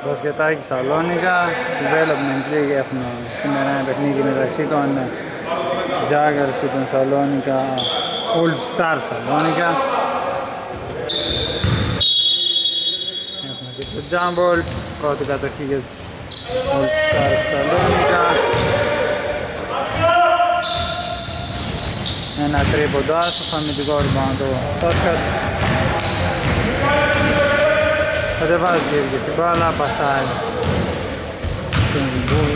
Μπασκετάκι Σαλόνικα, Development League έχουμε σήμερα ένα παιχνίδι μεταξύ των Jaggers και των Σαλόνικα, All Star Σαλόνικα. Έχουμε και το Jump Ball, πρώτη κατοχή για τους All Star Σαλόνικα. Ένα τρίποντο άστοχο, αμυντικό rebound το Τάσκας. Κατεβάζει και στην μπάλα, πασάει στον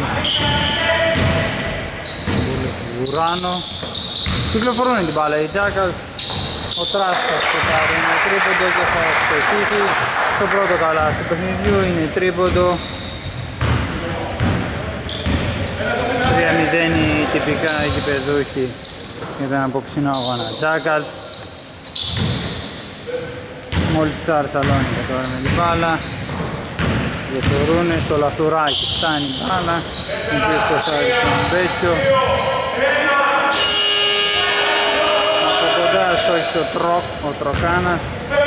Βουράνο. Κυκλοφορούν την μπάλα οι Jackals. Ο Τράσκας θα πάρει ένα τρίποντο και θα εκτεθήσει. Το πρώτο καλάθι του παιχνιδιού είναι τρίποντο. 3-0 οι τυπικά γηπεδούχοι για τον απόψινό αγώνα. Jackals. All Star Σαλόνικα τώρα με την μπάλα. Διαφορούνε στο λαθουράκι, φτάνει η μπάλα. Στην πιο σκοσάρει στον Μπέτσιο. Από κοντά στόχισε ο Τροκάνας.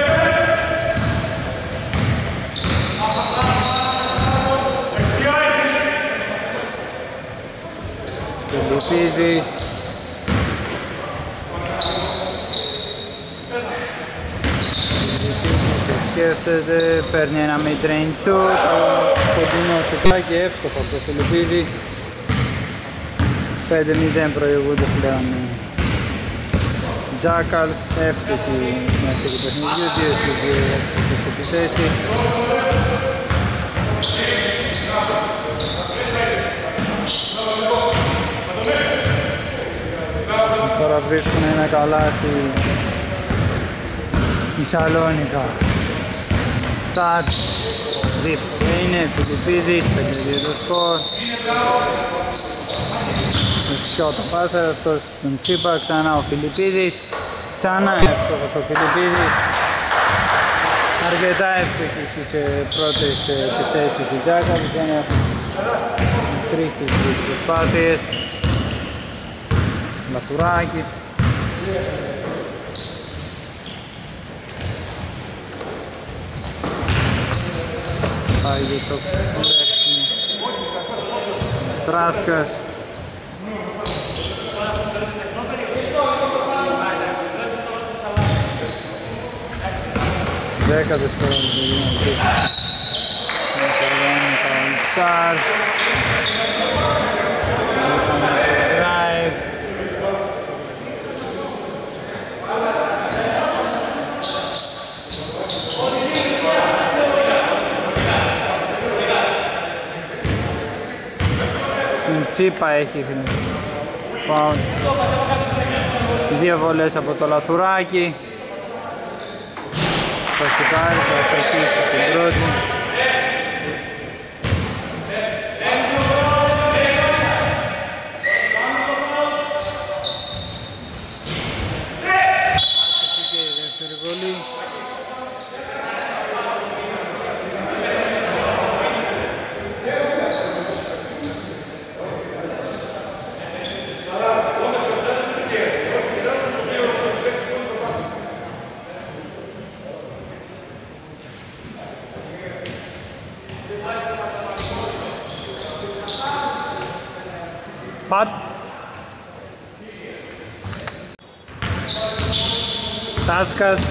Φιλιππίδης. Σκέφτεται, παίρνει ένα mid-range shoot, κοντινό σουτάκι εύστοχο από το Φιλιππίδη. 5-0 προηγούνται πλέον οι Jackals, εύστοχοι μέχρι το παιχνιδιού, 2 στις 2 εύστοχες επιθέσεις. Τώρα βρίσκουν ένα καλάθι η Σαλόνικα. Στατ, Ζιπ, είναι Φιλιππίδης, 5-2 το σκορ. Σιώτα πάσα, αυτός στον Τσίπα, ξανά ο Φιλιππίδης. Ξανά εύστοχος ο Φιλιππίδης. Αρκετά εύστοχοι στις πρώτες επιθέσεις οι Jackals, δεν έχουν 3 στις 3 προσπάθειες. Λαθουράκι. Πάει το κουλέξιμο. Τράσκας. Δέκα δευτερόλεπτα. Stars. Drive. Στην Τσίπα έχει φάουλ. 2 βολές από το λαθουράκι. Θα σηκάρει, θα αρχίσει στην πρώτη. Πατ. Τάσκας.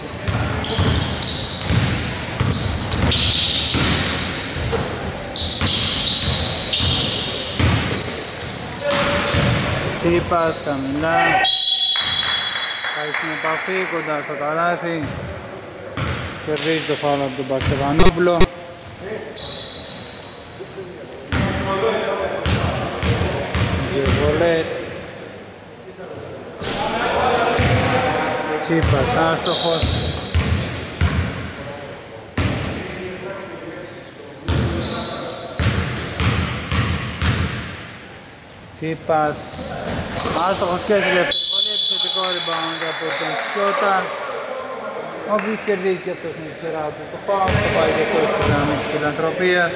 Τσίπας, χαμηλά. Πάει στην επαφή, κοντά στο καλάθι. Κερδίζει το φάουλ από τον Μπαξεβανόπουλο. Βολές. Τσίπας άστοχος. Τσίπας άστοχος και στη δεύτερη βολή, επιθετικό rebound από τον Σκιώτα, ο οποίος κερδίζει και αυτός με τη σειρά του το φάουλ, θα πάει και αυτό στη γραμμή της φιλανθρωπίας.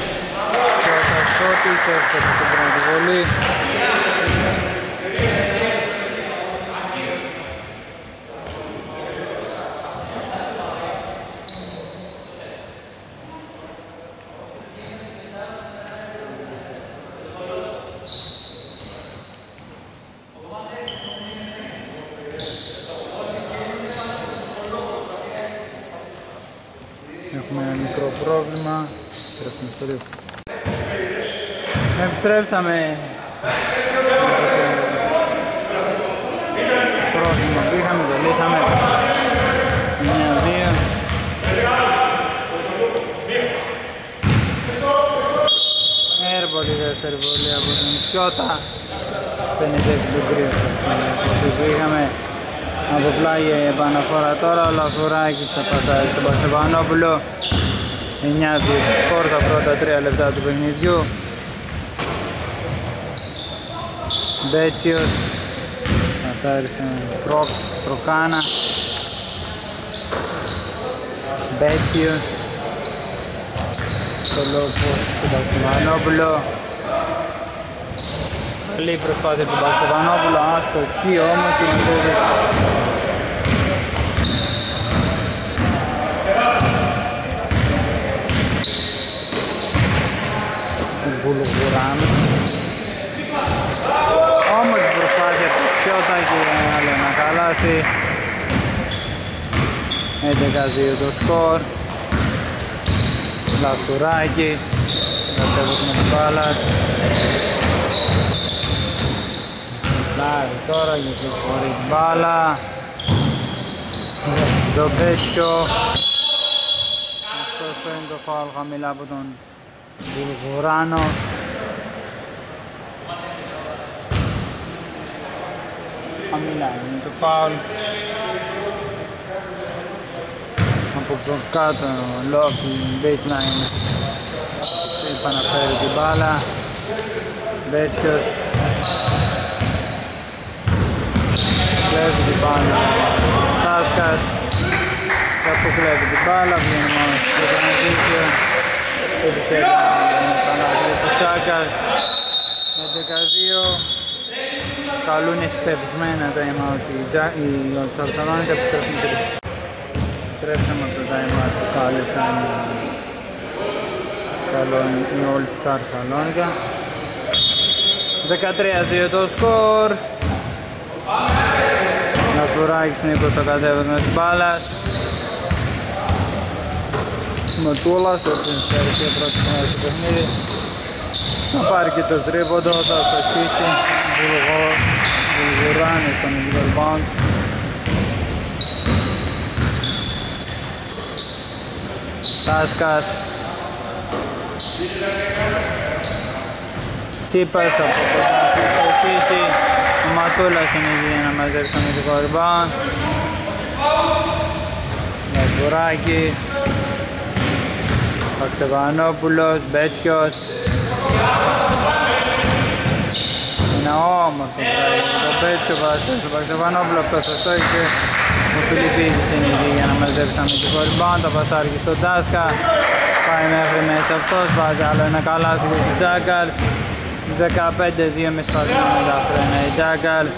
Σκιώτας Σκότης, έφτασε την πρώτη βολή. πρόβλημα. Επιστρέψαμε. Πρόβλημα που είχαμε, το λύσαμε. 9-2. Έρπολη δεύτερη βολή από τον Σιώτα. Φαίνεται εκπληκτρίας αυτή που είχαμε. Από πλάγι επαναφορά τώρα, ο Λαφουράκης θα πασάρει στον Παξεβανόπουλο. 9-2 σκορ τα πρώτα 3 λεπτά του παιχνιδιού. Μπέτσιος πασάρει στον Προκάνα. Μπέτσιος στο λόγο του Παξεβανόπουλο. Καλή προσπάθεια του Παξεβανόπουλου, άστοχη όμως η Μαντούδη. Μπουλουγουράνος. Όμως η προσπάθεια του Σιώτα και άλλο ένα καλάθι. 11-2 το σκορ. Λαφουράκης, κατέβηκε με την μπάλα. Λάρει τώρα γιατί χωρί την μπάλα. Το Μπέτσιο. Αυτός παίρνει το φάουλ χαμηλά από τον Βουλγουράνο. Χαμηλά είναι το φάουλ. Από κάτω λόφι, baseline. Επαναφέρει την μπάλα. Μπέτσιος. Κλέβει την μπάλα. Σάσκας. Κάπου κλέβει την μπάλα, βγαίνει μόνο στο transition. Επιθέτει καλά του Τσάκας. 11-2. Καλούν εσπευσμένα τα time-out οι Σαλονίκα. Επιστρέψαμε από το time-out που κάλεσαν οι All Star Σαλονίκα. 13-2 το σκορ. Λαφουράκης Νίκος στο κατέβασμα της μπάλας. Μοτούλας, ο οποίος έρχεται πρώτη φορά στο παιχνίδι. Να πάρει και το τρίποντο, θα αστοχίσει. Βουλγουράνη στον rebound. Τάσκας. Τσίπας από κοντά θα αστοχίσει. Ο Ματούλας είναι εκεί για να μαζέψει τον ειδικό rebound. Λαφουράκης. Παξεβανόπουλος, Μπέτσιος. Είναι όμορφο το Μπέτσιο, το Παξεβανόπουλο, αυτός το στόχισε. Ο Φιλιππίδης είναι εκεί για να μαζέψει τον ειδικό rebound. Το πασάρει στον Τάσκα. Πάει μέχρι μέσα αυτός, βάζει άλλο ένα καλάθι για τους Jackals. 15-2 με σπασμένα τα φρένα οι Jackals.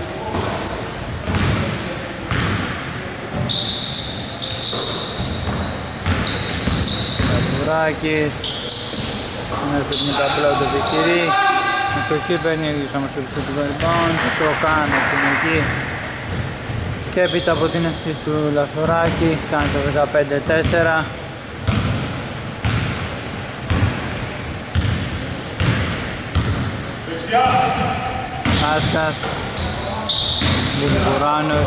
Κασουράκης μέσα με τα μπλό του Δικυρή. Στο χι παίρνει όμως το επιθετικό rebound. Το Κάνος είναι εκεί. Και έπειτα από την ευθύση του Λαφουράκη κάνει το 15-4. Άσκας, Βουλγουράνος.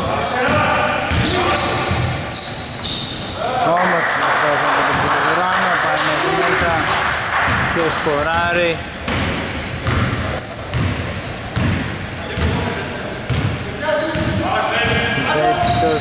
Όμως προσπάθησε από τον Βουλγουράνο, πάει μέσα και σκοράρει. Μπέτσιτος.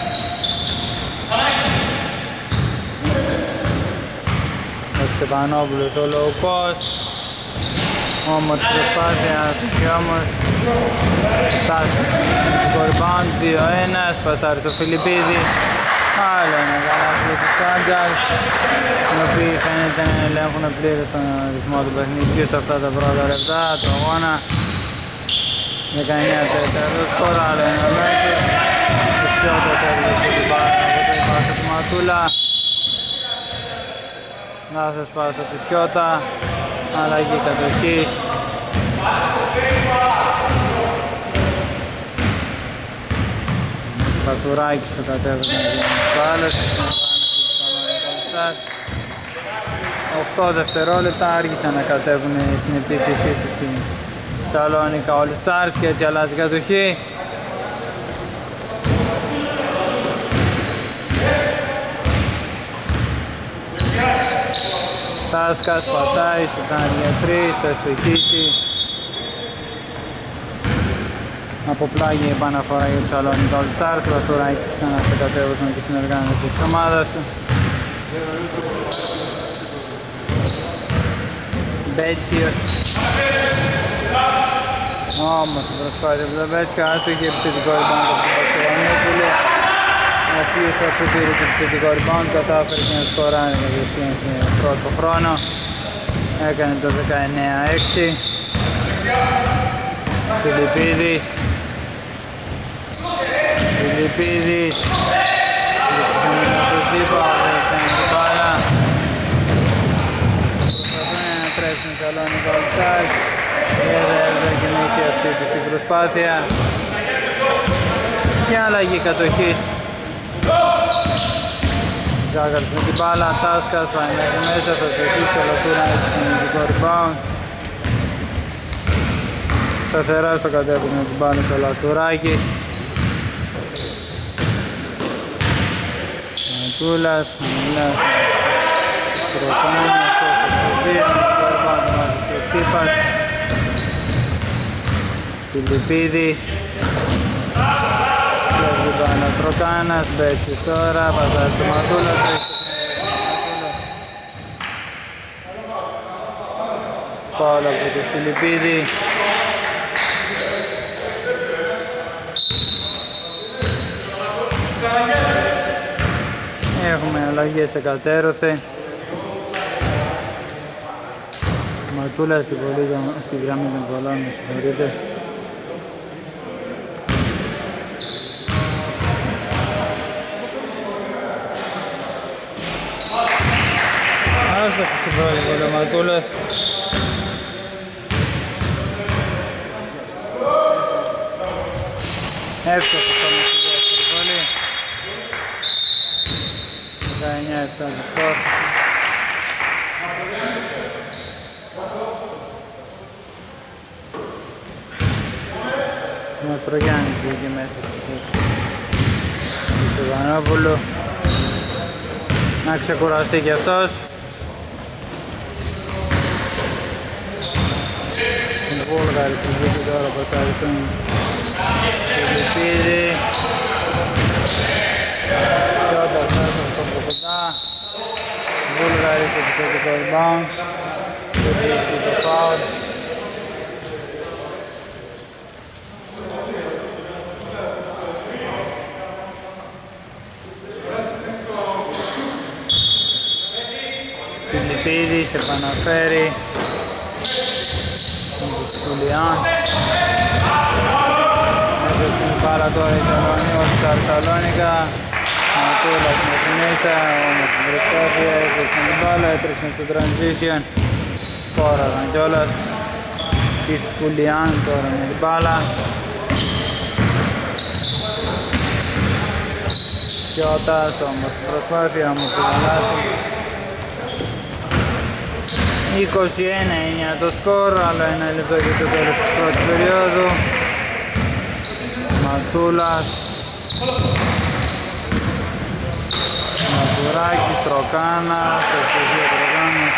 Ο Ξεπανόπουλος το low post. Όμως προσπάθεια και όμως Τάσκας το rebound 2-1, σπασάρει το Φιλιππίδη. Άλλο ένα καλάθι για τους Jackals, οι οποίοι φαίνεται να ελέγχουν πλήρως τον ρυθμό του παιχνιδιού σε αυτά τα πρώτα λεπτά του αγώνα. 19-4 το σκορ, άλλο ένα μέσος. Ο Σιώτας έβλεψε την μπάλα από το πάσα του Ματούλα. Λάθος πάσα του Σιώτα. Αλλαγή κατοχής. Παθουράκης το κατέβασμα για τους άλλους. 8 δευτερόλεπτα άργησαν να κατέβουν στην επίθεσή τους οι Σαλόνικα All Stars και έτσι αλλάζει η κατοχή. Τάσκας πατάει, σουτάρει για 3, θα στοχίσει. Από πλάγι επαναφορά για τους Σαλόνικα All Stars, ο Λαθουράκης ξανά στο κατέβασμα και στην οργάνωση της ομάδας του. Μπέτσιος. Όμως η προσπάθεια από τον Μπέτσιο άστοχη επιθετικό rebound από τον Πασχερανόπουλο, ο οποίος αφού πήρε το επιθετικό rebound κατάφερε και να σκοράρει κατευθείαν στον πρώτο χρόνο. Έκανε το 19-6. Φιλιππίδης. Φιλιππίδης. Βρίσκεται με το τσίπα, δεν κάνει την μπάλα. Προσπαθούν να τρέξουν οι Σαλόνικα All Stars. Δεν κινήσει αυτή τη προσπάθεια. Και αλλαγή κατοχής. Ζάκαρης με την μπάλα, Τάσκας πάει μέχρι μέσα, θα στοχίσει ο Λατούρα με το κινητικό rebound. Σταθερά στο κατέβασμα της μπάλας ο Λατουράκης. Μαντούλας, χαμηλά, Τροπάνη, αυτός στο 2, το rebound μάζεψε ο Τσίπας. Φιλιππίδης. Λεύγει πάνω Τροκάνας, Μπέτσιος τώρα, παζάρει στο Μαντούλα, φάουλ από το Φιλιππίδη. Έχουμε αλλαγές εκατέρωθε. Ματούλα στη γραμμή των βολών, με συγχωρείτε. Άστοχος στην πρώτη βολή ο Ματούλας. Εύστοχος όμως στη δεύτερη βολή. 19-7 το σκορ. Ο Μαστρογιάννης βγήκε μέσα στο Βανόπουλο. Να ξεκουραστεί κι αυτός. Ο Βούλγαρης που βγήκε τώρα πασάρει στον Φιλιππίδη. Σκιώτας μέσα από κοντά. Βούλγαρης επιθετικό rebound. Και βγήκε το foul. Φιλιππίδης επαναφέρει τον Κουσκουλιάν. Μέσα στην μπάλα τώρα η Σαλόνικα. Ματούλας μέχρι μέσα, όμως την προσπάθεια έπαιξαν την μπάλα, έτρεξαν στο transition. Σκόραραν κιόλας. Κουσκουλιάν τώρα με την μπάλα. Σκιώτας όμως την προσπάθεια, όμως την αλλάζει. 21-9 το σκορ, άλλο ένα λεπτό για το τέλος της πρώτης περίοδου. Ματούλας. Ματουράκης, Τροκάνας, το στοιχείο Τροκάνας.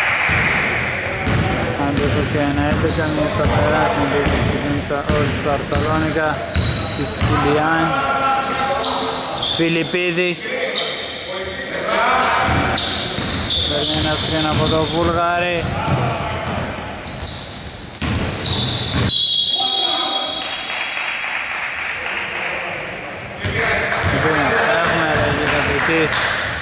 Αντί 21-11, μια σταθερά στην επίθεση του Σαλόνικα, της Κουλιάν. Φιλιππίδης. Παίρνει ένα σκριν από το Βούλγαρη. Έχουμε αλλαγή κατοχής.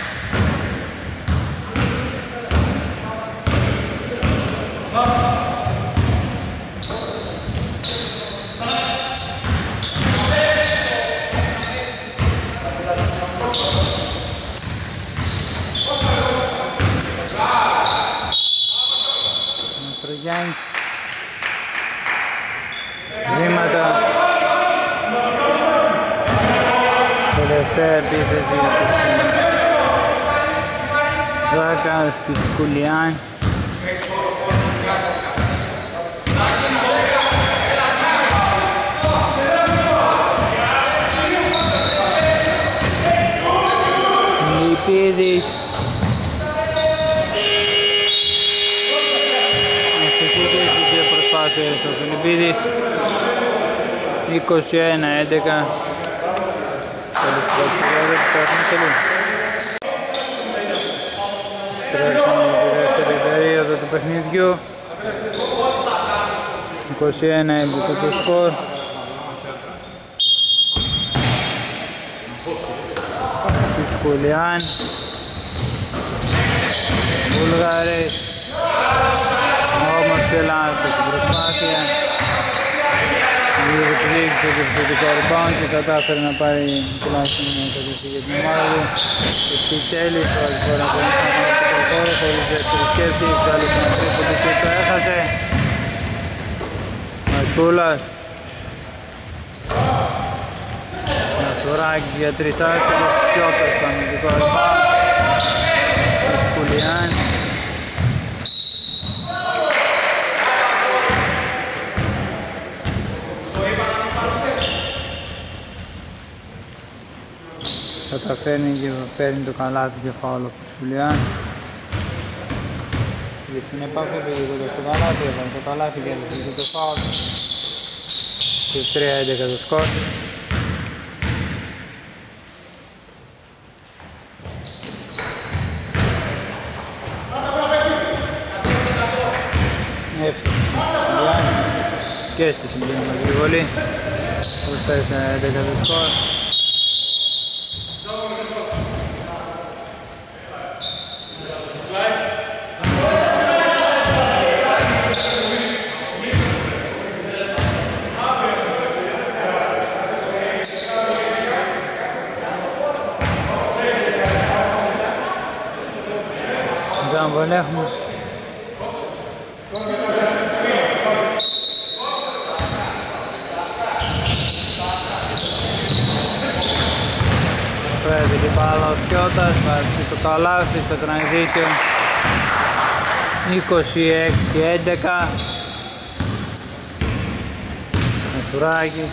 Μαστρογιάννης. Βήματα. Τελευταία επίθεση Δάκας, Πισκουλιάν. Αστέρας στο Φιλιππίδης. 21-11. Τέλος του πρώτου περίοδου, επιστρέφουμε σε λίγο. Επιστρέφουμε τη δεύτερη περίοδο του παιχνιδιού. 21-11 το σκορ. Πισκουλιάν. Βουλγαρής. Όμως και λάθος στην προσπάθεια. Λίγο πλήξε το επιθετικό rebound και κατάφερε να πάρει τουλάχιστον μια κατευθύνση για την ομάδα του. Και Πιτσέλης, πρώτη φορά που είναι στο χώρο, χωρίς δεύτερη σκέψη, κάλεσε ένα τρίποντο και το έχασε. Μαρτούλας. Νασουράκης για τρεις άστοχους, Σιώπες στο αμυντικό rebound. Πισκουλιάν. Καταφέρνει και παίρνει το καλάθι και φάουλ ο Πισκουλιάν. Και στην επαφή πήγε στο καλάθι, έκανε το καλάθι και έλεγε το φάουλ. Και 3-11 το σκορ. Εύστοχος ο Πισκουλιάν και στη συμπληρωματική βολή. Προσφέρει 11 το σκορ. Τζαμπολέχμος. Φέρει την μπάλα ο Σιώτας, βάζει το καλάθι στο transition. 26-11. Μεθουράκης.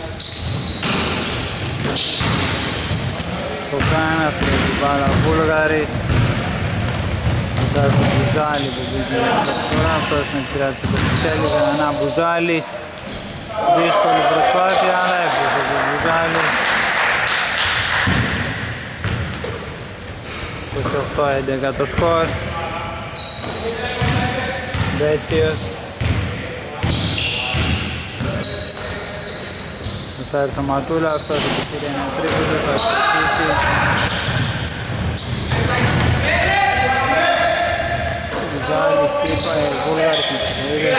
Κοκάνας, πήρε την μπάλα ο Βούλγαρης. Βάζουμε Μπουζάλι που πήγε τώρα, αυτός με τη σειρά του Κοτσέλη, Κανανά Μπουζάλης. Δύσκολη προσπάθεια, αλλά έφτασε το Μπουζάλι. 28-11 το σκορ. Μπέτσιος. Θα έρθει ο Ματούλα, αυτός θα πήρε ένα τρίποντο, θα ασκήσει. Μπουζάλης, Τσίπα, Βούλγαρης με τις μερίδες.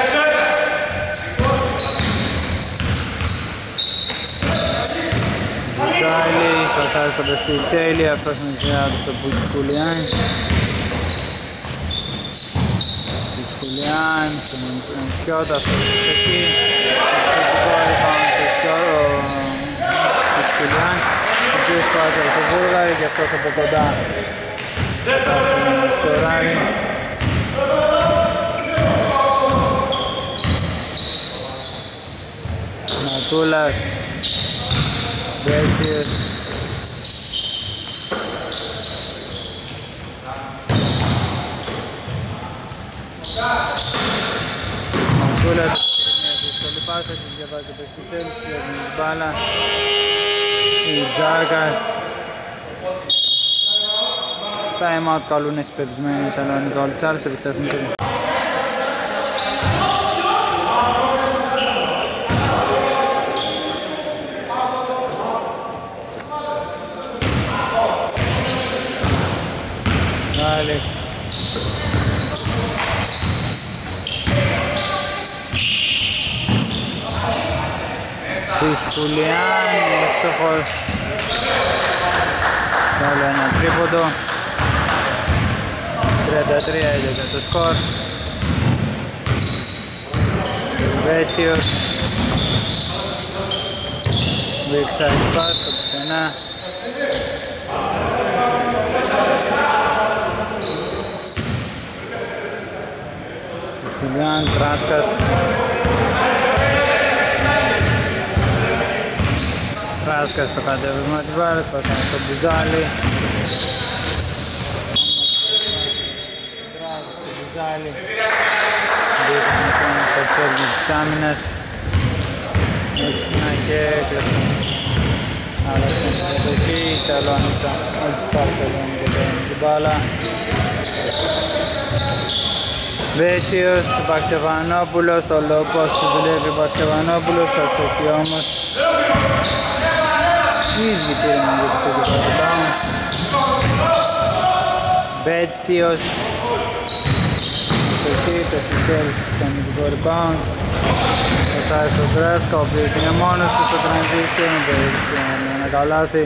Μπουζάλη, πασάρει στο Πιτσέλη, αυτός με τη σειρά του στο Πισκουλιάν. Πισκουλιάν, στον Σιώτα, στο εκεί. Πισκουλιάν, ο οποίος πάσαρε στο Βούλγαρη και αυτός από κοντά. Στο Ράνι. Ματούλας, Μπέτσιος. Ματούλας, μια δύσκολη πάσα, της διαβάζει ο Πεσκουτσέλης, πιέζει την μπάλα. Η Τζάκας. Time out καλούν εσπευσμένοι Σαλονίκη Ολτσάρς, επιστρέφουν και Άλλη. Πισκουλιάν, ευτυχώς. Άλλο ένα τρίποντο. 33-11 το σκορ. Βέτσιος. Βίξα σπάς το πουθενά. Πισκουλιάν, Τράσκας. Τράσκας στο κατέβασμα της βάρας, πάσαμε στο Μπουζάλι. Μπουζάλι. δείχνει το φέρνει της άμυνας. Έξινα και έκλεψε. Άλλαξε την κατοχή, σε άλλο άνοιξα. Όλοι τους πάρεις εδώ και παίρνει την μπάλα. Βέτσιος, Παξεβανόπουλος, το low post του δουλεύει Παξεβανόπουλος, θα σωθεί όμως. Ήδη πήρε με το θετικό rebound. Βέτσιος. Το Φιτέλης κάνει το rebound. Θα σάρει στο Γκράσκα, ο οποίος είναι μόνος του στο transition, παίζει ένα καλάθι.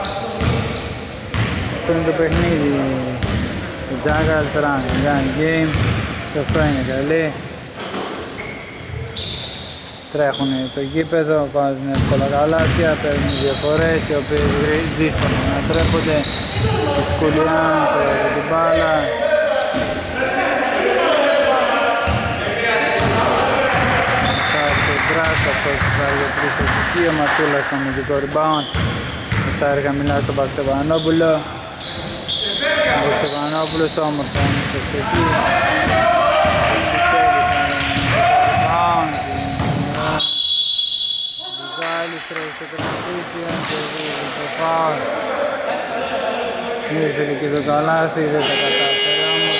Αυτό είναι το παιχνίδι. Το Jackals run, game. Σε αυτό είναι καλή. Τρέχουν το γήπεδο, βάζουν εύκολα καλάθια, παίρνουν διαφορές οι οποίες δύσκολα να τρέπονται. Ο Σκουλιάν, την μπάλα. Αυτός θα για τρεις εκεί, ο Ματούλας στο αμυντικό rebound. Ο Σάρη χαμηλά στον Παξεβανόπουλο. Ο Παξεβανόπουλος όμορφα είναι στο εκεί. Ο Σιτσέλης rebound. Ο Ζάλης τρέχει στο transition και βρίσκει το foul. Ήρθε και το καλάθι, δεν τα κατάφερε όμως.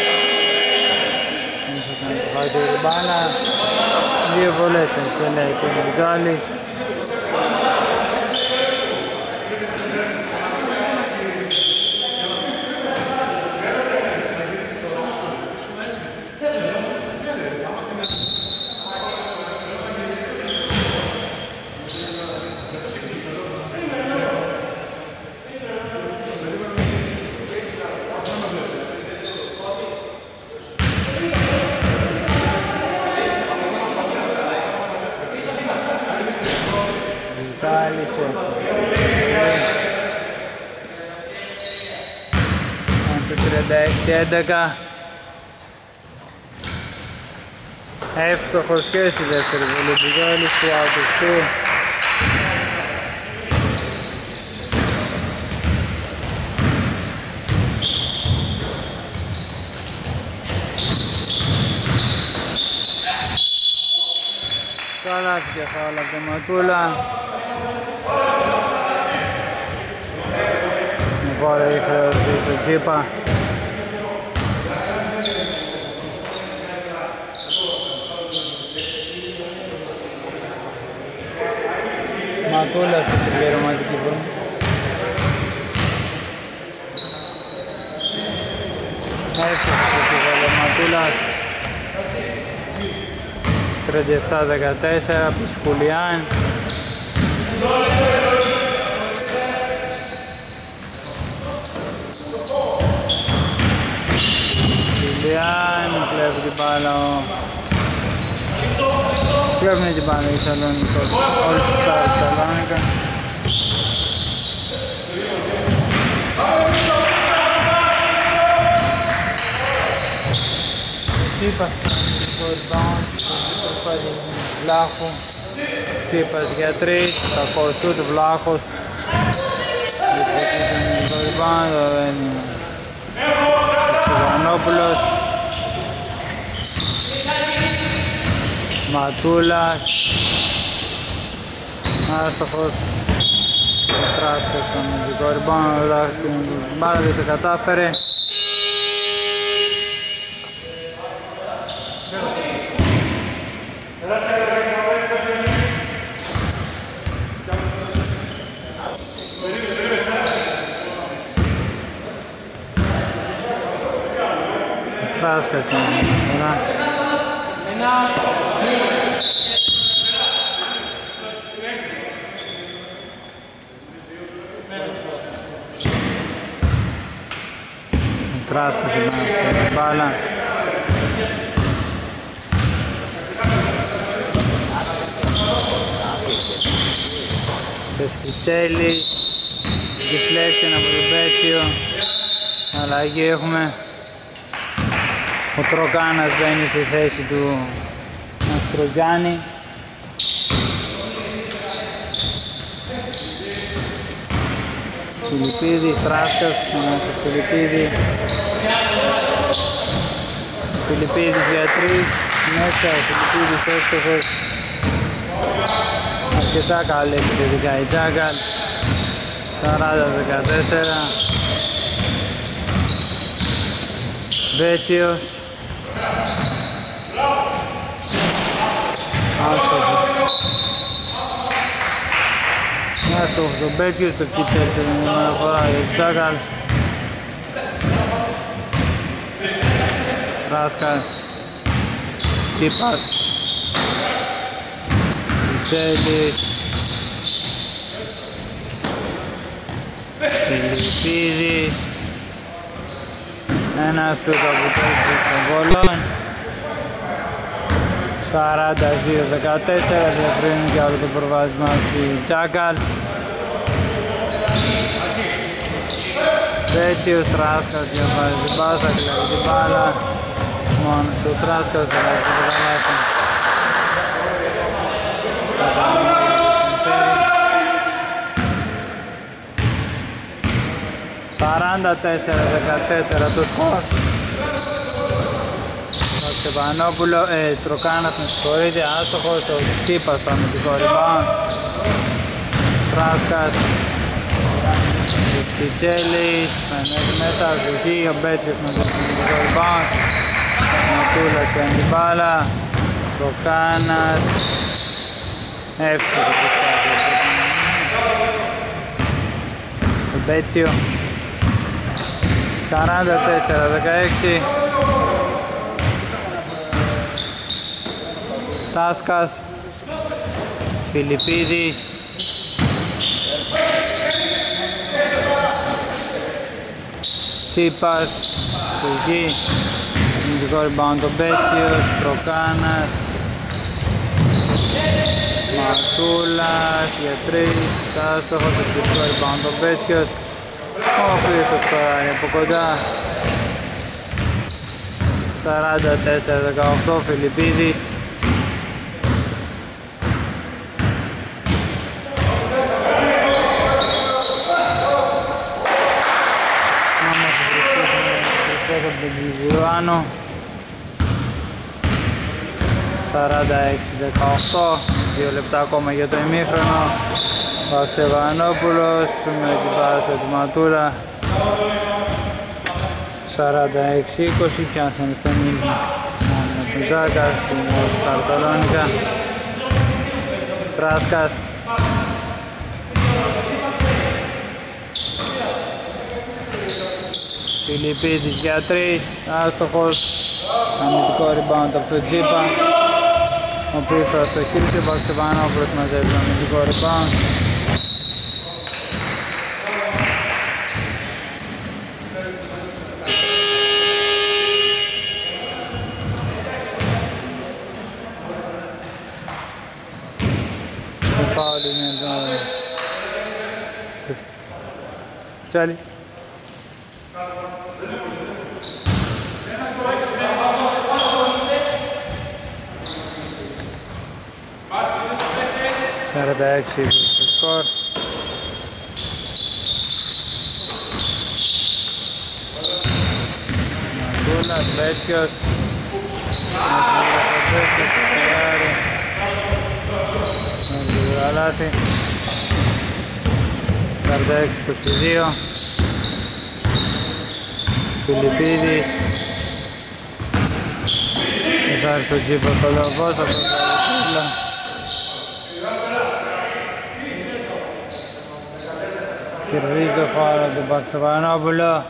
Ήρθε να το φάει το ριμπάνα. Δύο βολές θα εκτελέσει ο Μπουζάλης. Το 36-11. Εύστοχος και στη δεύτερη βολή Μπουζάλης του Αουτουστού. Καλάθι και φάουλ από τον Ματούλα. Βάλε η χρεωτή στο Τσίπα. Ματούλα στη συμπληρωματική βολή. Έτσι το βάλε ο Ματούλας. 37-14 από τη Σκουλιάν. Σκουλιάν κλέβει την μπάλα κλέβουν την μπάλα η Σαλόνικα, όλοι τους στάρους Σαλόνικα. Τσίπας στο rebound, προσπάθει Βλάχου. Τσίπας για 3, κακό σούτ, Βλάχος. Το rebound, δεν είναι. Τσιβανόπουλος. Ματούλας. Άστοχος. Τράσκος στον ειδικό rebound, την μπάλα δεν το κατάφερε. Τράσκος στον ειδικό. Τράσκος στην μπάλα. Πεφτιτσέλης, deflection από τον Πέτσιο. Αλλαγή έχουμε. Ο Τροκάνας μπαίνει στη θέση του Αστρογιάννη. Φιλιππίδης, Τράσκας, ξανά στο Φιλιππίδη. Φιλιππίδης για 3. Μέσα ο Φιλιππίδης εύστοχος. Αρκετά καλή επιθετικά η Τζάγκαλ. 40-14. Μπέτσιος. Άστοχος. Άστοχος ο Μπέτσιος, πέφτει 4 φορά η Τζάγκαλ. Ράσκας. Τσίπας. Τσέλης. Φιλιππίδης. Ένα σούτ από το έξω στον Βόλον. 42-14, διευρύνουν και άλλο το προβάδισμα του Τζάκαλς. Μπέτσιος, Τράσκας διαβάζει την πάσα, κλέβει την μπάλα. Μόνος του Τράσκας θα βάζει το καλάθι. 44-14 το σκορ. Ο Στεφανόπουλο, Τροκάνας με συγχωρείτε, άστοχος, ο Τσίπας στο αμυντικό rebound. Τράσκας, ο Πιτσέλης, μέσα ζουχή, ο Μπέτσιος με το αμυντικό rebound. Ο Ματούλας παίρνει την μπάλα, Τροκάνας, εύστοχο το Μπέτσιο. 44-16. Τάσκας, Φιλιππίδης, Τσίπας, Στουγή, αμυντικό rebound ο Μπέτσιος, Τροκάνας, Ματούλας για 3, άστοχος, αμυντικό rebound ο Μπέτσιος. Ο Χρήστος σκοράρει από κοντά. 44-18 Φιλιππίδης. Άνω 46-18, 2 λεπτά ακόμα για το ημίχρονο. Ο Ξεβανόπουλος με την πάσα του Ματούρα. 46-20, πιάσαμε στον ίδιο με τον Τζάκα στην Θεσσαλονίκα. Τράσκας. Φιλιππίδης για 3, άστοχος, αμυντικό rebound από τον Τζίπα, ο οποίος θα στο χείλησε, ο Ξεβανόπουλος μαζεύει το αμυντικό rebound. Το φάουλ είναι εδώ. Τσάλι. Έξι στο σκορ. Μαντούλας, Μπέτσιος. Γαλάθη. 46-22. Φιλιππίδης. Θα έρθει ο Τζίπος στο λογό, θα το κερδίζει το φάουλ του Παξεβανόπουλο.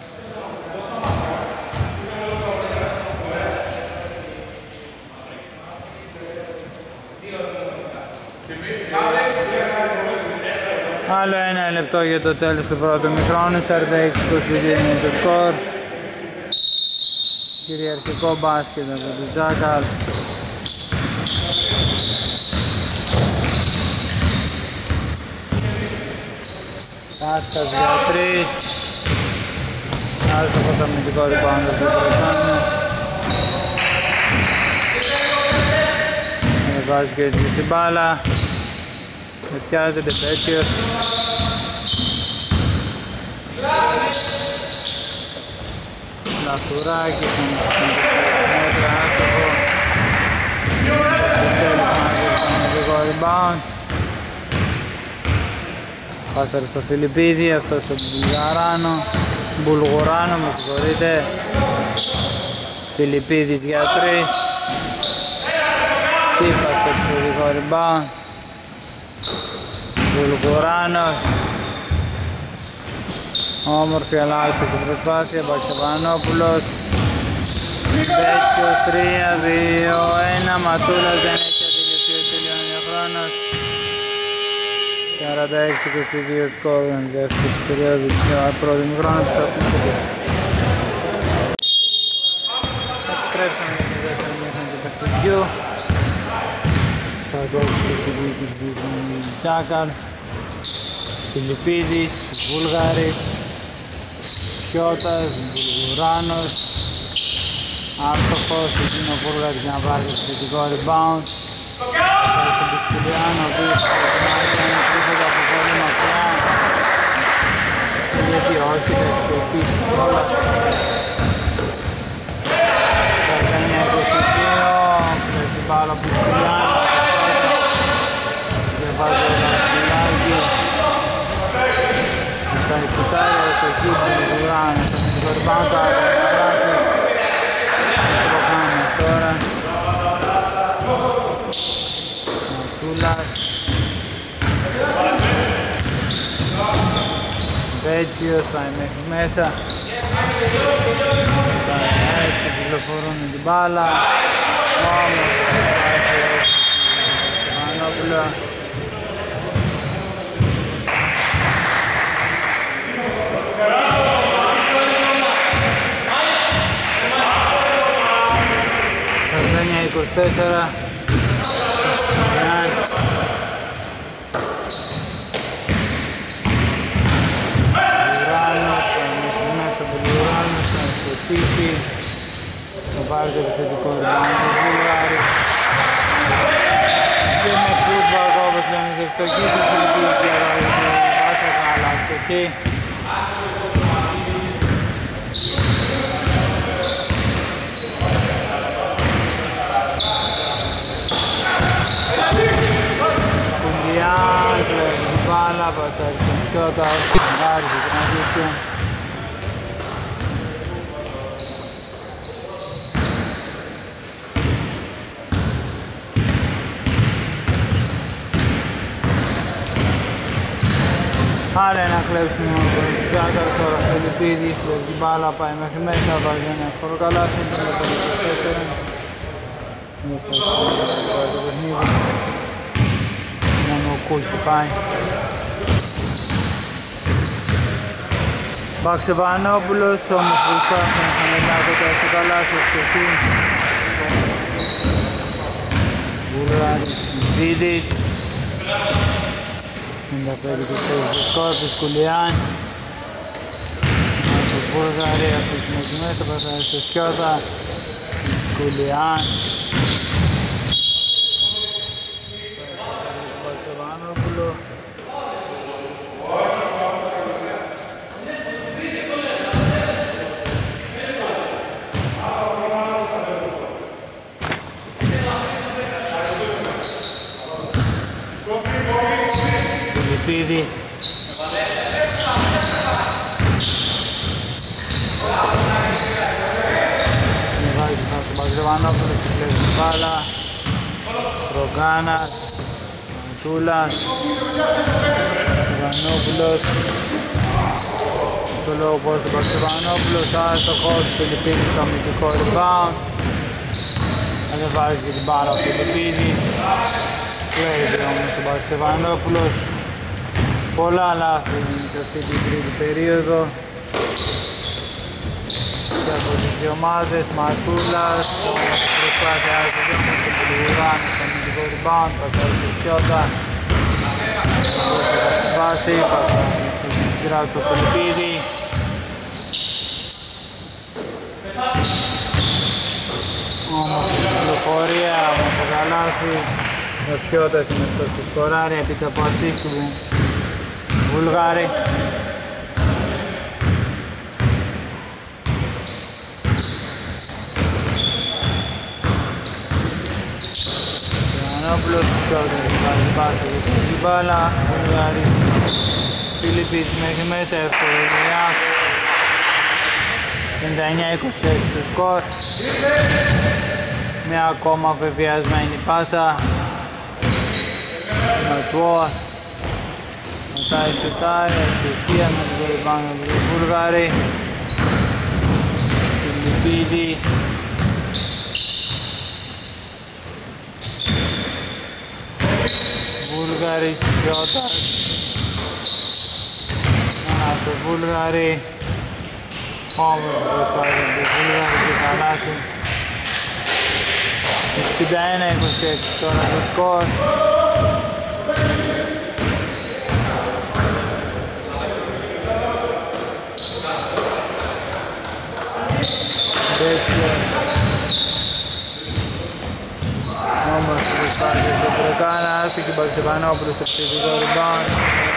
Άλλο ένα λεπτό για το τέλος του πρώτου μηχρόνου. 46-22 είναι το σκορ. Κυριαρχικό μπάσκετ από τον Τζάκαλ. Τάσκας για 3. Άστοχος αμυντικό rebound του Τροκάνου. Βάζει και την μπάλα. Ευτιάζεται Μπέτσιος. Λαθουράκης, μέτρα άστοχο. Πάσαρε στο Φιλιππίδη, αυτό στο Μπουλγουράνο, με συγχωρείτε. Φιλιππίδης για 3. Τσίπας στο εξωτερικό rebound. Μπουλγουράνος. Όμορφη αλλά άστοχη προσπάθεια, Μπαξεβανόπουλος. Μπέσκιος 3-2-1, Ματούλας δεν έχει αντιληφθεί ότι τελειώνει ο χρόνος. 46-22 σκορ, δεύτερη περίοδο του πρώτου χρόνου της αυτής. Επιστρέψαμε για τη δεύτερη μήχανη του παιχνιδιού. 46-22 της Τζάκαλς. Φιλιππίδης, Βούλγαρης, Σιώτας, Μπουλγουράνος. Άστοχος, εκείνο ο Βούλγαρης για να πάρει το θετικό rebound. Θα έρθει τον Σκουλιάν, ο οποίος θα ετοιμάζει ένα τρίποντο από πολύ μακριά. Γιατί όχι, θα εξτροφήσει όλα. 49-22, πρέπει την μπάλα από τον Σκουλιάν. Δεν βάζει ένα σκουλάκι. Θα εισουσάρει στο κύπρο του Βουλγουράνου, στο θετικό rebound, θα παράσεις. Το κάνουμε τώρα. Ματούλας. Βέτσιος πάει μέχρι μέσα. Έτσι κυκλοφορούν την μπάλα. Όμως Μανόπουλο. Σαρδένια 24. Θα πάρει το επιθετικό rebound του Βουλγάρης και με φούτμπολ όπως λέμε και ευστοχής ο Φιλιππίδης διαβάζει τη πάσα καλά ευστοχή. Σκουντιάν κλέβει την μπάλα, πασάρει τον Σιώτα, βγάζει την transition. Άρα ένα κλέψιμο από τον Τζάκαρ, τώρα ο Φιλιππίδης, την μπάλα πάει μέχρι μέσα, βάζει ένα σκοροκαλάθι, το 24. Δεν θα πάει το παιχνίδι. Μόνο ο Κούλκι πάει. Μπαξεβανόπουλος, όμως προσπάθησε να χαμηλά το σκοροκαλάθι, ευστοχή. Βουλγάρης, Φιλιππίδης. 55-24 σκορ του Σκουλιάν. Το Βούλγαρη, αυτός μέχρι μέσα, πασάρει στο Σιώτα. Σκουλιάν. Μπαξεβανόπουλο. Φιλιππίδης. Βάζει στον Μπαξεβανόπουλο, κυκλεύει την μπάλα. Ρογκάνας, Μαντούλας, Μπαξεβανόπουλος. Στο λόγο πως ο Μπαξεβανόπουλος, άστοχος, Φιλιππίδης στο αμυντικό rebound. Ανεβάζει και την μπάλα ο Φιλιππίδης. Κλέβει όμως ο Μπαξεβανόπουλος. Πολλά λάθη σε αυτή την τρίτη περίοδο και από τις δύο ομάδες. Ματούλας, προσπάθεια άρχεται όμως ο Μπουλγουράνος στο αμυντικό rebound, πασάρει στο Σιώτα. Βάση, πασάρει στη σειρά του Φιλιππίδη. Όμως η κυκλοφορία από το καλάθι. Ο Σιώτας είναι αυτός που σκοράρει επί από ασίστ του Βουλγάρη. Στεφανόπουλος, σκιώτας, βάζει πάσα για την μπάλα, Βουλγάρης, Φιλιππίτς μέχρι μέσα, εύκολο Ιάκ, 59-26 το σκορ, μια ακόμα βεβαιασμένη πάσα, Ματουός, μετά η σουτάρει, αστοχία με την κορυμπάνω από τον Βουλγάρη, Φιλιππίδης, Βουλγάρης, Κιώτας, στο Βουλγάρη, όμορφη προσπάθεια του Βουλγάρη και καλάθι, 61-26 τώρα το σκορ. Όμως η προσπάθεια του Τρεκάνα, άστοχη Μπαξεβανόπουλος στο ψηφικό rebound.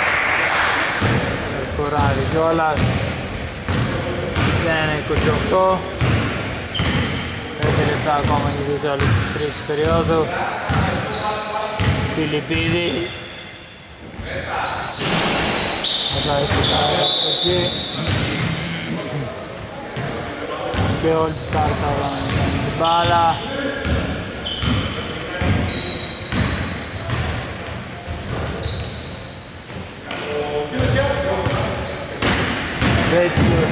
Θα σκοράρει κιόλας. 1-28. 5 λεπτά ακόμα για το τέλος της τρίτης περίοδου. Φιλιππίδη. Μετά η σουτάρει αστοχή. Και όλοι τους κάρες θα βγάλουν την μπάλα. Μπέτσιος.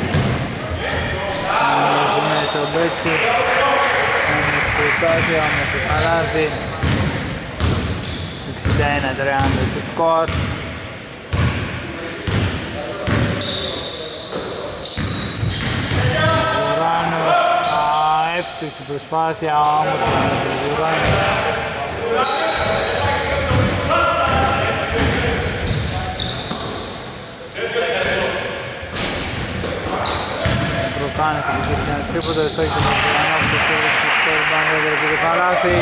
Έχει μέσα ο Μπέτσιος. Όμως προσπάθεια, όμως το καλάθι. 61-30 το σκορ. Εύστοχη προσπάθεια, όμως το Ζουράνος. Προκάνησε που γύρισε ένα τρίποντο, εστόχησε τον Ζουράνος, το στέλνησε το rebound για το καλάθι.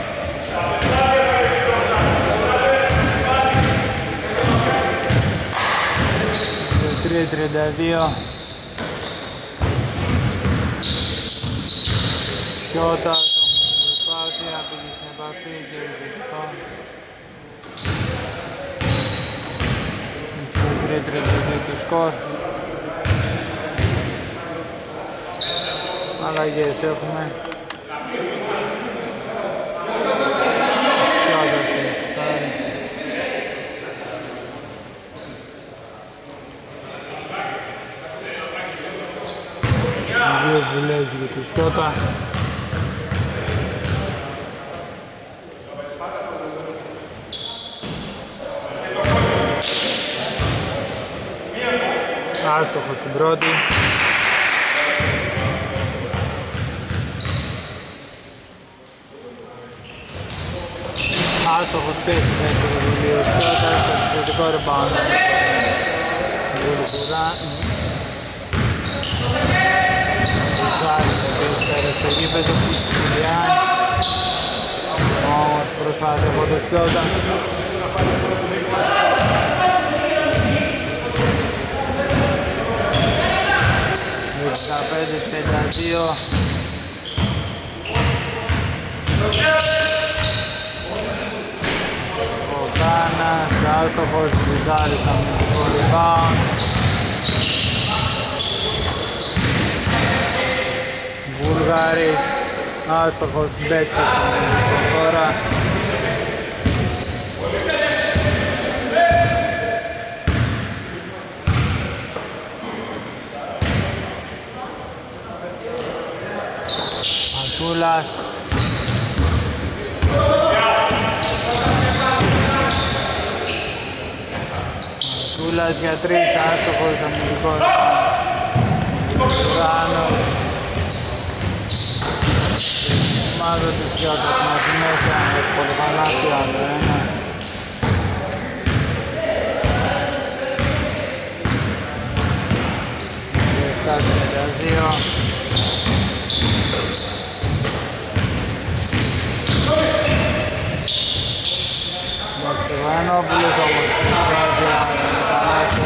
Το 3-32. Κιώτας, όμως η προσπάθεια, πήγε στην επαφή και ήρθε το φάουλ. 63-32 το σκορ. Αλλαγές έχουμε. Κιώτας την σουτάρει. Δύο βουλεύει για το Σκιώτα. Άστοχος στην πρώτη. Άστοχος και στην δεύτερη βουλή. Ο Σκιώτας στο επιθετικό rebound. Ζάρι ο οποίος πέρασε στο γήπεδο της Κουλιάν. Όμως προσπάθησε από το Σκιώτα. 15-32. Ο Κάνας, άστοχος, Βουζάρης στα μυθικό rebound. Βουλγάρης, άστοχος, Μπέτσιος στα μυθικό τώρα. Τούλας. Τούλας για 3, άστοχος, αμυντικός. Ράνος. Μάζω τους Κιώτας μαζί μέσα, εύκολο καλάθι, άλλο ένα. Σε 7-32. Στεφανόπουλος όμως βγάζει ένα καλάθι.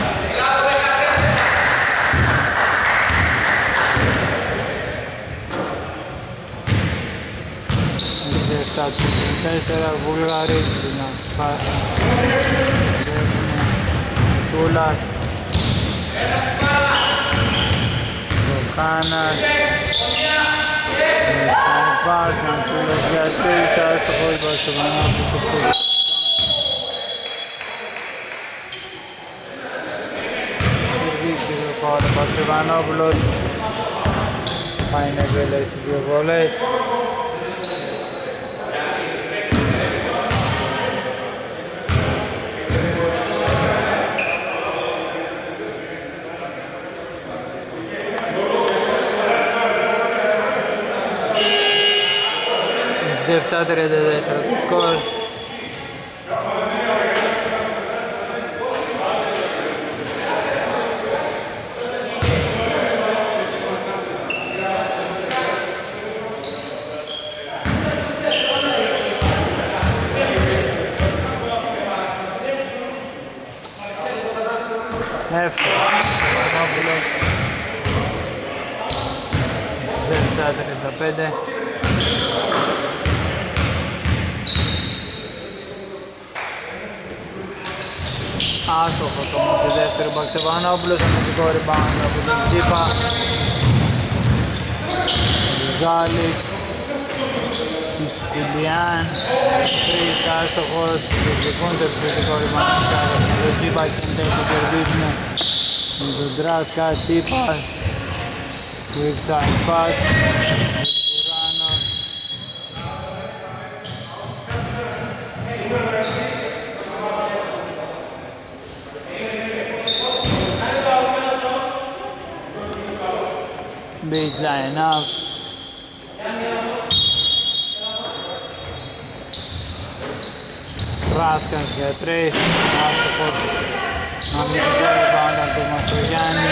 7-4, Βουλγαρής, να σπάσει. Βλέπουμε Τούλας, Βολχάνας, Σανιπάς, Μαντούλας για 3, άστοχος, Βασοβανόπουλος στο πόδι. Ο Βασοβανόπουλος πάει να γελέσει 2 βόλες. Δεύτερα 34 το σκορ. Εύκολα. Δεύτερα 35. Άστοχος όμως το δεύτερο Μπαξεβανόπουλος, αμυντικό rebound από τον Τσίπα. Ζάλης, Ισκουλιάν, 3 άστοχος, διεκδικούν το επιθετικό rebound από τον Τσίπα και το κερδίζουμε με τον Ντράσκα, Τσίπας, Quick side pass, Βουράνος. Baseline up. Ράσκας για 3, άστοχος, αμυντικό rebound από τον Μαστρογιάννη.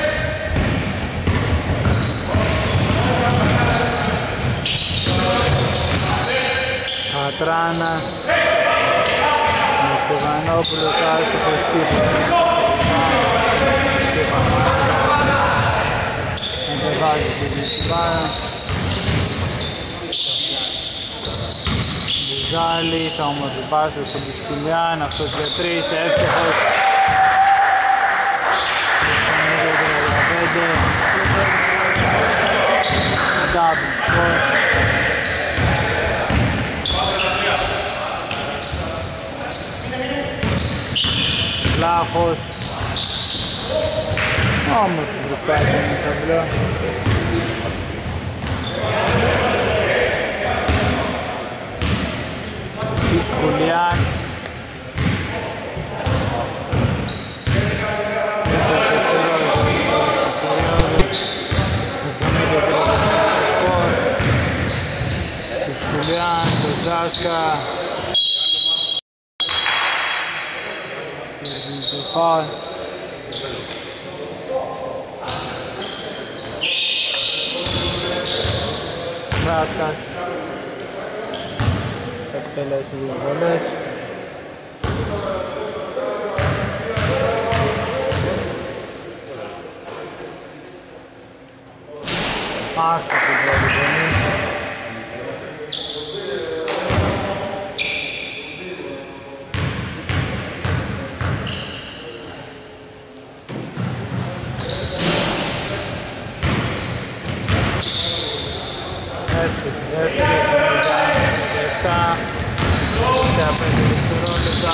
Πατράνας, Μαστρογιαννόπουλος, άστοχος, Τσίπας. Βάζει την Τσιμπάρα. Μπουζάλης, όμορφη πάσα στον Πισκουλιάν, αυτός για 3, εύστοχος. 35, double score. Λάχος, όμορφη προσπάθεια με ταμπλό. Πισκουλιάν. Πισκουλιάν, το Τζάσκα. Το φάουλ. Ράσκας εκτελέσει 2 βολές. Άστοχη πρώτη γωνή. Δεύτερη, 5 δευτερόλεπτα.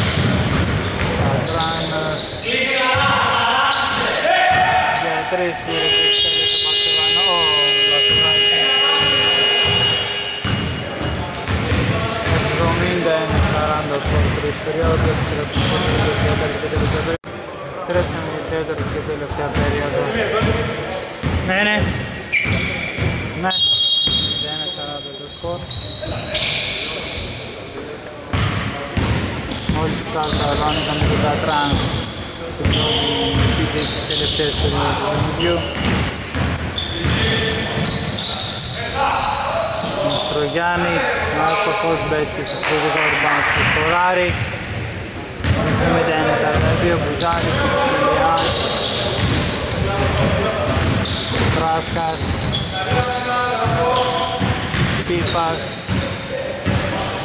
Πατράνος για 3 πήρε και εκτέλεσε Μαξεβανό. Ο Βασιλάκης 71-40 σκορ 3 περίοδο. Επιστρέψαμε για τέταρτη και τελευταία περίοδο. Ναι. 41-40 το σκορ. Μόλις φτάσα αγώνικα με τον Πατράνο στην πρώτη επίθεση της τελευταίας περίοδου του παιχνιδιού. Μαστρογιάννης, άστοχος, Μπέτσκης στο φυσικό rebound του σκοράρι. 71-42, Μπουζάλης, Πισκουλιάν, Τράσκας, Τσίπας,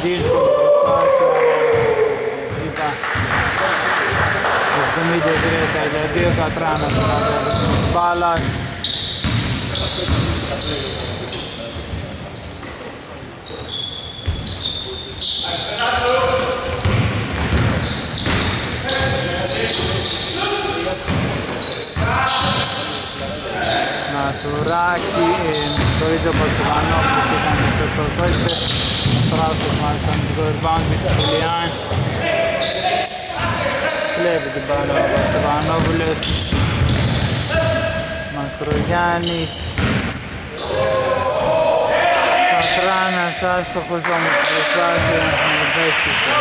δύσκολη προσπάθεια. Τσίπα. 73-42, Κατράνας στο κατέβασμα της μπάλας. Νασουράκη, συγχωρείται ο Πατσεβανόπουλος που ήταν αυτός που στόχισε. Φράσκος μάλιστα με το rebound με τη Χιλιάν. Βλέπει την μπάλα ο Πατσεβανόπουλος. Μαστρογιάννης. Κατράνας άστοχος όμως προσπάθεια με βέστησε.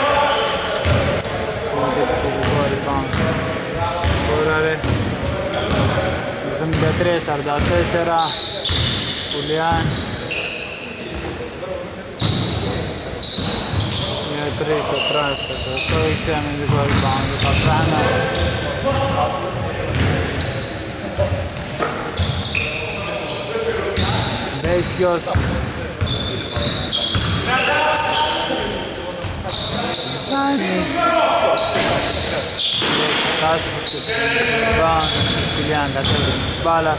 Με το επιθετικό rebound. Μποράρε. 73-44, Σκουλιάν. Για 3 ο Φράσκος, το στόχισε με δικό rebound ο Κατράνας. Μπέτσιος. Ζάνης. Άστοχος και rebound, Σκουλιάν κατέβηκε της μπάλα.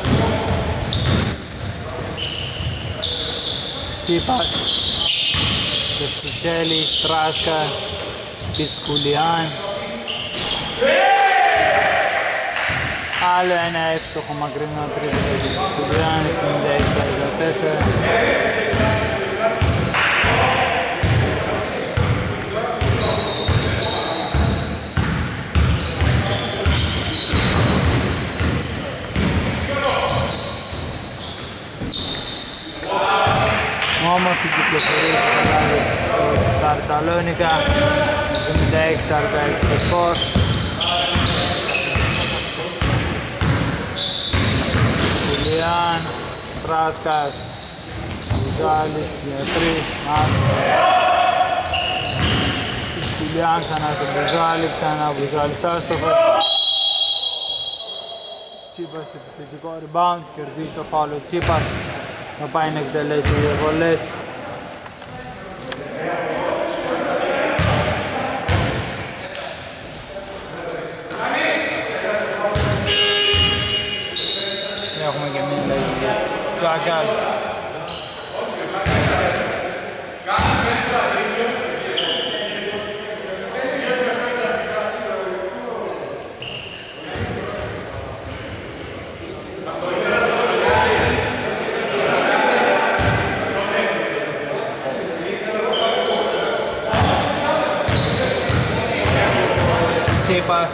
Τσίπας, Δευτιτσέλης, Τράσκας, Πισκουλιάν. Άλλο ένα εύστοχο μακρινό τρίποντο για τη Πισκουλιάν, 76-44. Όμορφη κυκλοφορία του Παλάδου στα Θεσσαλόνικα, 76-46 το σκορ. Κουλιάν, Πράσκας, Βουζάλης για 3, Κουλιάν ξανά στον Βουζάλη, ξανά Βουζάλης άστοχος. Τσίπας επιθετικό rebound, κερδίζει το φάουλο Τσίπας. Θα πάει να εκτελέσει δύο βολές. Έχουμε και μία λέγη για Τζάκαλς. Τσίπας.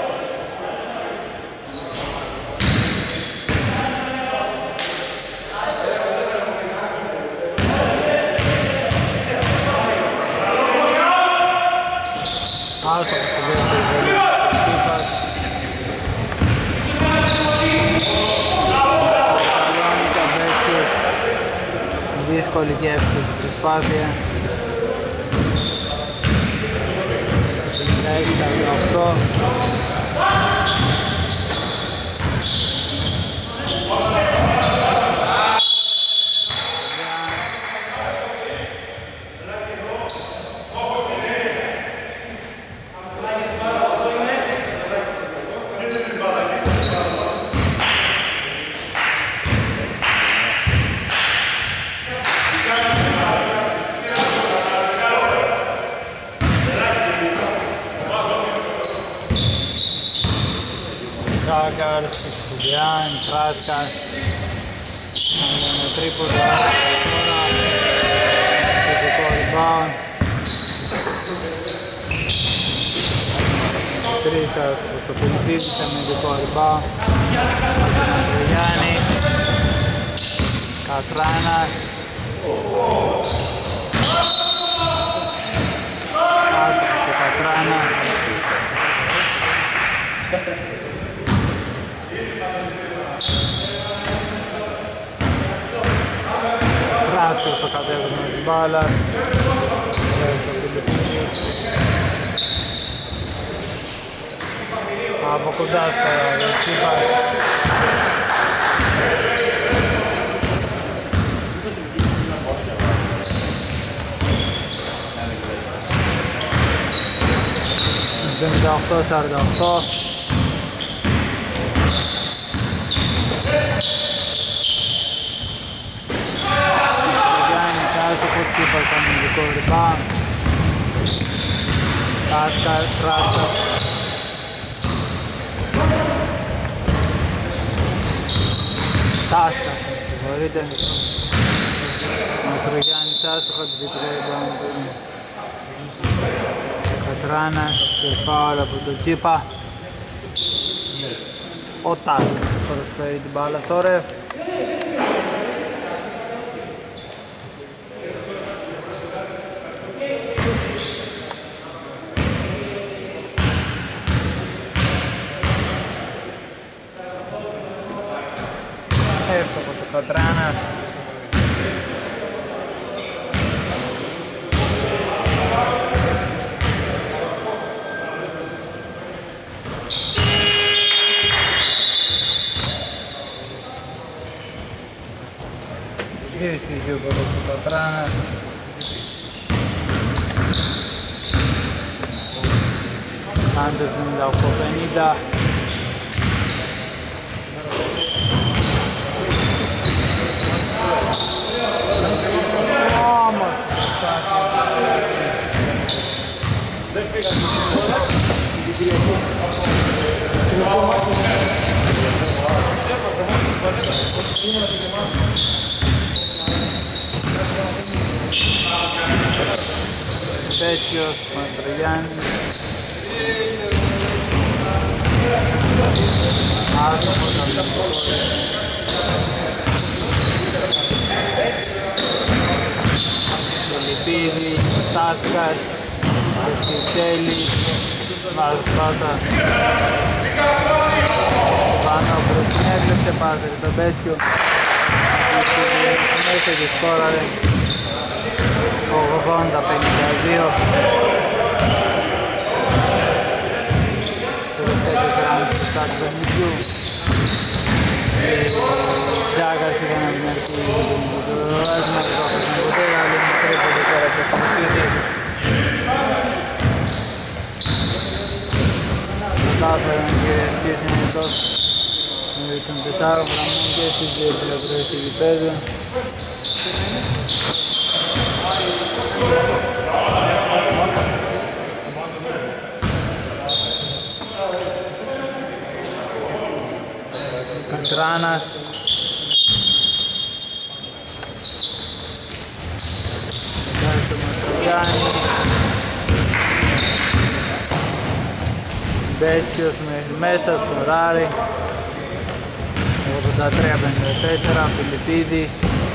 Άστοχος στο δεύτερο βολή. Τσίπας. Σαλόνικα, Μπέτσιος. Δύσκολη και εύστοχη προσπάθεια. 56-48. Τσάκαρς, Σκουλιάν, Τράσκας. Με τρίποντα, τώρα θετικό rebound. Τρίσας στο Φιλιππίδης, αμυντικό rebound. Μαστρογιάννη, Κατράνας. Άτρος ο Κατράνας. Φράσκος στο κατέβασμα της μπάλας. Από κοντά στο Τσίπας. 78-48. Γιάννης άστοχο, Τσίπας στο αμυντικό rebound. Τάσκας. Τάσκας, συγχωρείτε. Μαστρογιάννης άστοχο, αμυντικό rebound. Κατράνας και φάουλ από τον Τσίπα. Ο Τάσκας προσφέρει την μπάλα στο ρεφ. Εύστοχος ο Κατράνας. Γύρισε η Γιούγκο του Κατράνας. Άντερ 78-50. Τέτοιος, Μαστρογιάννης. Άστοχος αμυντικός. Λιπίδης, Τάσκας, Κεφτιτσέλης, Βάζα. Σεπανόπουλος την έκλεψε, πάσε και τον Πέτσιο. Μέσα και σκόραρε. 80-52. Τελευταία 4,5 λεπτά του παιχνιδιού. Τσάκας έκανε την αρχή του Άσμα, το άφησαν ποτέ, αλλά είναι τρέπονται τώρα και στον σπίτι. Κατάφεραν και αρχίσαν εκτός των 4 γραμμών και στις δύο πλευρές του γηπέδου. Κατράνας. Ευχαριστώ Μαστρογιάννη. Μπέτσιος μέχρι μέσα, σκοράρει. 83-54, Φιλιππίδης.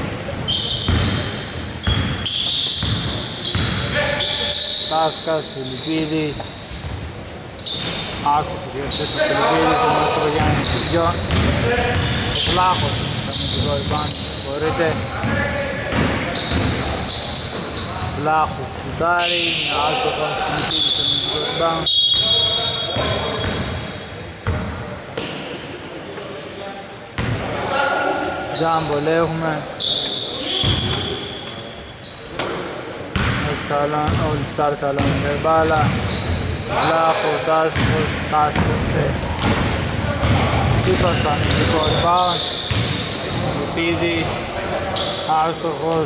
Τάσκας, Φιλιππίδης. Άστοχος για αυτές τους Φιλιππίδης, ο Μαστρογιάννης δυο. Ο Βλάχος, θα με την κορυμπάν, μπορείτε. Βλάχος, σουτάρει, άστοχος, Φιλιππίδης, θα με την κορυμπάν. Τζάμπολ έχουμε. Όλοι στάρ σαλόν με μπάλα. Βλάχος, άστοχος, Τάσκος. Τσίπας στο αμυντικό rebound. Λιπίδης, άστοχος.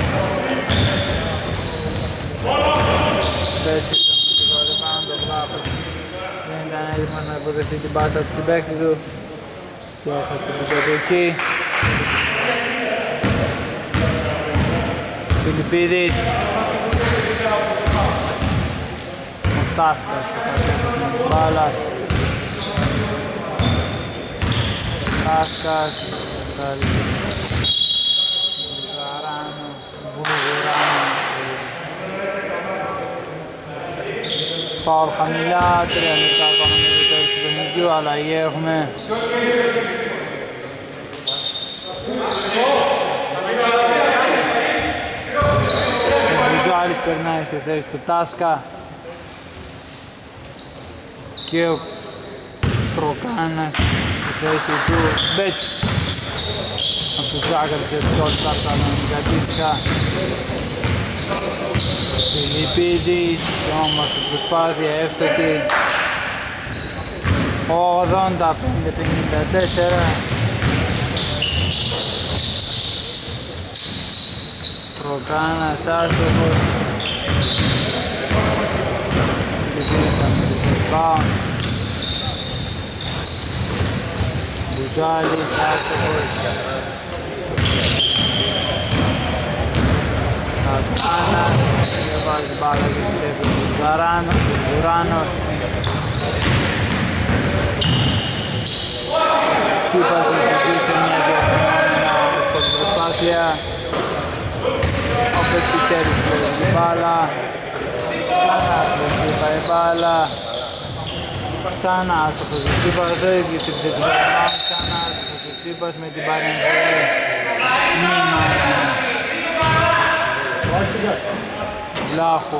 Πέτσιος στο αμυντικό rebound, ο Βλάχος δεν ήταν έτοιμος να υποδεχτεί την πάσα του συμπαίχτη του και έχασε την περιοχή. Φιλιππίδης. Ο Τάσκας στο κατέβασμα της μπάλας. Τάσκας, Βουλγουράνο. Φάουλ χαμηλά, 3 λεπτά ακόμα με το τέλος του παιχνιδιού, αλλαγή έχουμε. Ο Μπουζάλης περνάει στη θέση του Τάσκα και ο Τροκάνας στη θέση του Μπέτσου. Από τους Ζάκαρες και τους όλους τα κατήφθηκα. Φιλιππίδης, όμως η προσπάθεια εύστοχη. 85-54. Προκάνας άστοχος. Μπουζάλης άστοχος. Κατάνας και βάζει μπάλα και επιτρέπει τον Ζουράνος. Τσίπας αστοχήσε μια διαφωνόμενα εύκολη προσπάθεια. Ο Πευτιτσέλης πλέον την μπάλα. Ξανά στον Τσίπα η μπάλα. Ξανά άστοχος ο Τσίπας, ο ίδιος επιθετικός rebound. Ξανά άστοχος ο Τσίπας με την παρεμβολή. Μήμα. Βλάχου.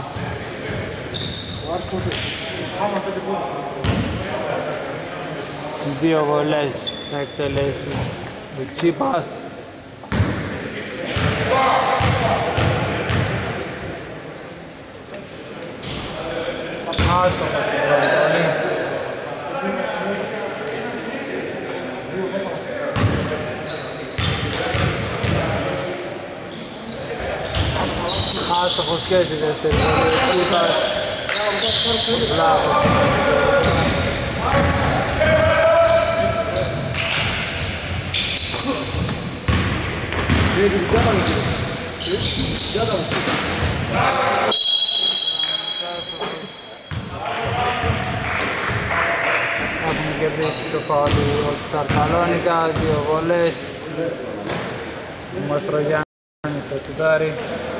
Δύο βολές θα εκτελέσει ο Τσίπας. Άστοχος στην πρώτη βολή. Άστοχος και στη δεύτερη βολή ο Τσίπας. Βλάχος. Έχουμε κερδίσει το φάουλ του Θεσσαλονίκα, δύο βολές. Ο Μαστρογιάννης θα σουτάρει.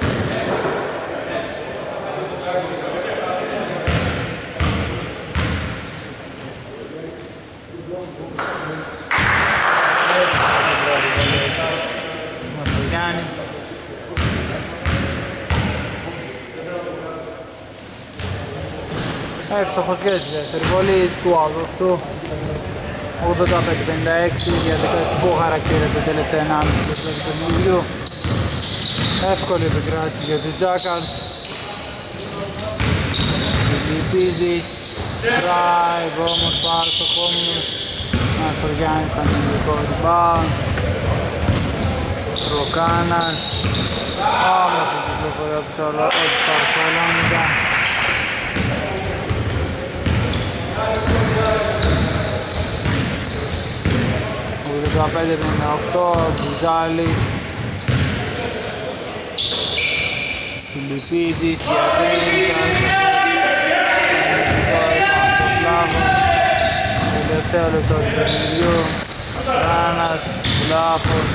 Εύστοχος και στη δεύτερη βολή του αγροφτού. 85-56, διαδικασία που χαρακτήρεται τελευταία 1,5 λεπτά του παιχνιδιού. Εύκολη επικράτηση για τους Jackals. Φιλιππίδης, drive, όμορφα, άστοχος. Μαστρογιάννης ήταν τελικό rebound. Προκάνας. Όμορφη κυκλοφορία από τους Θεσσαλονίκα. 85-58, Μπουζάλης. Φιλιππίδης, Διαδρίνικας. Τελευταίο λεπτό του παιχνιδιού. Ράνας, Βλάχος.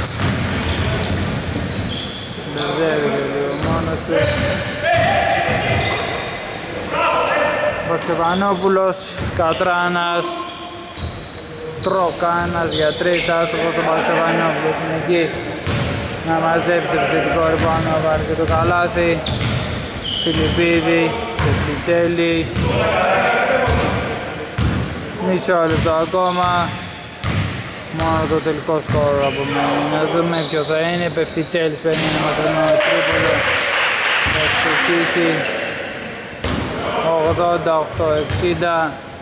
Μπερδεύεται λίγο μόνος του. Βαρσεβανόπουλος, Κατράνας. Προκάνας για 3, άστοχος ο Βαρσεβανόπουλος είναι εκεί να μαζέψει το θετικό rebound, να βάλει και το καλάθι. Φιλιππίδης, Πευτιτσέλης. Μισό λεπτό ακόμα. Μόνο το τελικό σκορ από μένα. Να δούμε ποιο θα είναι. Πευτιτσέλης παίρνει ένα μακρινό τρίπολο. Θα στοχίσει 88-60.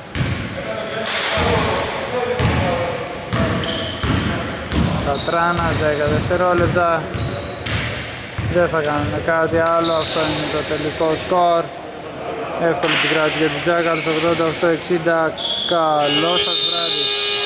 Κατράνας 10 δευτερόλεπτα. Δεν θα κάνουμε κάτι άλλο. Αυτό είναι το τελικό σκορ. Εύκολη επικράτηση για τους Jackals 88-60. Καλό σας βράδυ.